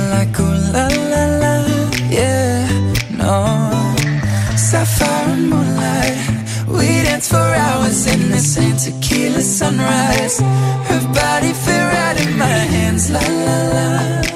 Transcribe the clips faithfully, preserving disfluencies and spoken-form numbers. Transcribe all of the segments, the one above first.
like ooh la la la, yeah, no. Sapphire and moonlight, we dance for hours in the same tequila sunrise. Her body fit right in my hands, la la la.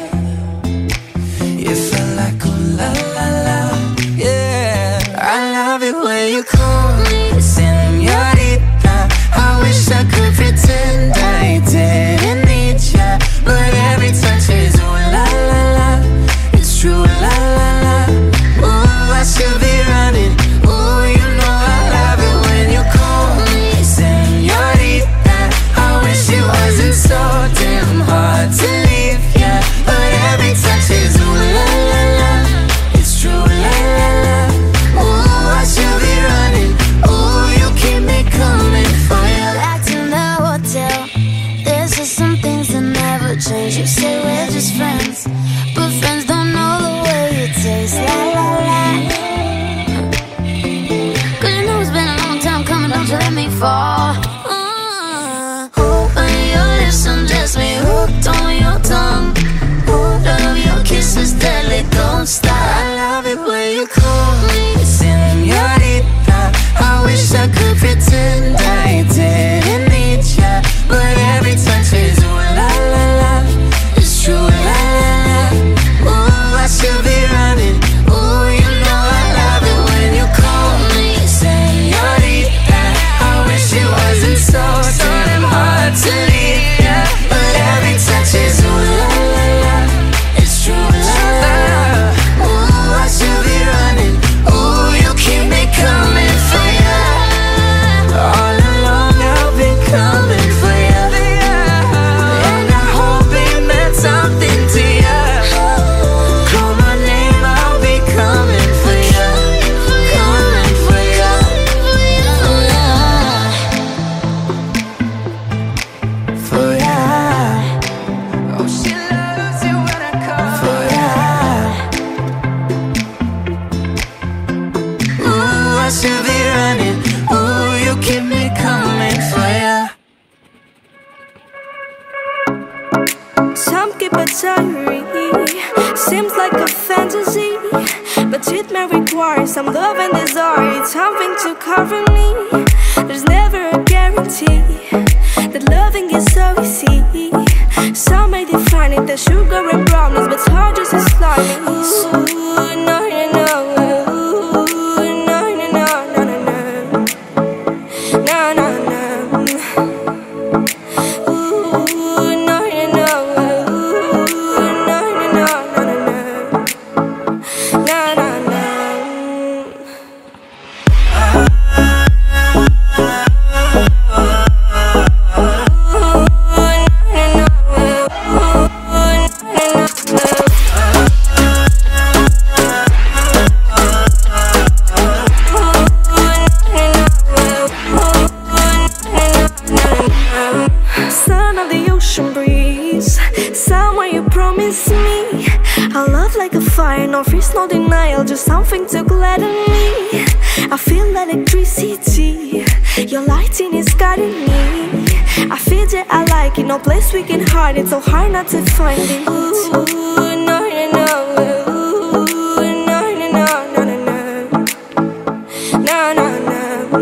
You feel like ooh la la la, yeah. I love it when you call me señorita. I wish I could pretend I didn't need ya, but every touch is ooh la la la. It's true, la la la. Ooh, I should be running. Ooh, you know I love it when you call me señorita. I wish it wasn't so damn hard to leave ya, but every touch is ooh la la la. It's true, la la la. Ooh, I should be running. Ooh, you keep me coming for ya. Back in the hotel, there's just some things that never change. You say we're just friends, but friends don't know the way it tastes. La la la. Cause you know it's been a long time coming, don't you let me fall. uh, When your lips undress me, hooked on your tongue. Ooh, love your kisses deadly, don't stop. I love it when you call me señorita. I wish I could pretend I didn't need ya, but every touch is ooh la la la. It's true, la la la. Ooh, I should be running. Ooh, you know I love it when you call me señorita. I wish it wasn't so damn hard to leave ya, but every touch is ooh la la la. It's true, la la la. Ooh, I should be running. Ooh, you keep me coming for ya. All along I've been coming for ya, and I hope it meant something to ya. Call my name, I'll be coming for ya, coming for ya. For ya. Oh, she loves you when I call for ya. Ooh, I should be running. Ooh, you keep me coming for ya. Some keep it diary, seems like a fantasy, but it may require some love and desire, something to cover me. There's never a guarantee that loving is so easy. Some may define it as sugar and brownies, but it's hard just as slimy. Ooh, no, no, no. Ooh, no, no, no, no, no, no. No, no, no. Ooh, no, no, no. Ooh, no, no, no, no, no, no. No, no, no. Son of the ocean breeze, someone you promised me. A love like a fire, no freeze, no denial, just something to gladden me. I feel electricity, your lighting is guiding me. I feel that I like it, no place we can hide it, so hard not to find it. Ooh, no, no, no. Ooh, no, no, no, no, no, no. No, no, no.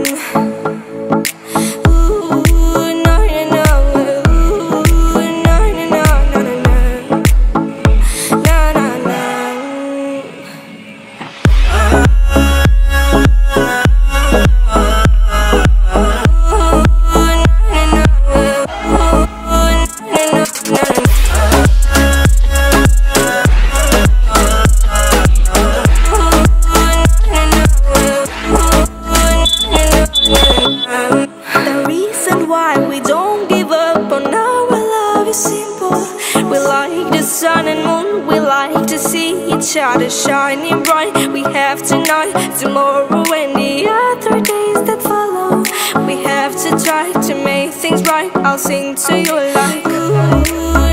Sun and moon, we like to see each other shining bright. We have tonight, tomorrow and the other days that follow. We have to try to make things right. I'll sing to you like ooh.